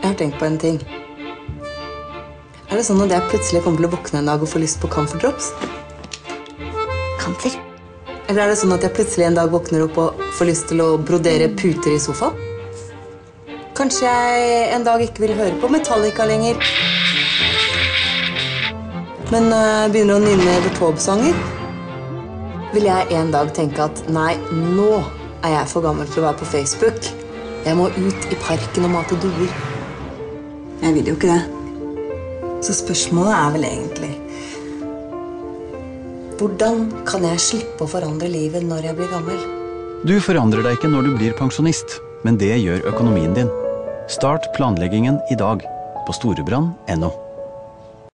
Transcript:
Jeg har tenkt på en ting. Er det sånn at jeg plutselig kommer til å våkne en dag og få lyst på camphor drops? Camphor? Eller er det sånn at jeg plutselig en dag våkner opp og får lyst til å brodere puter i sofaen? Kanskje jeg en dag ikke vil høre på Metallica lenger. Men begynner å nynne Evert Taube-sanger. Vil jeg en dag tenke at nei, nå er jeg for gammel til å være på Facebook. Jeg må ut i parken og mate duer. Jeg vil jo ikke det. Så spørsmålet er vel egentlig hvordan kan jeg slippe å forandre livet når jeg blir gammel? Du forandrer deg ikke når du blir pensjonist, men det gjør økonomien din. Start planleggingen i dag på storebrand.no.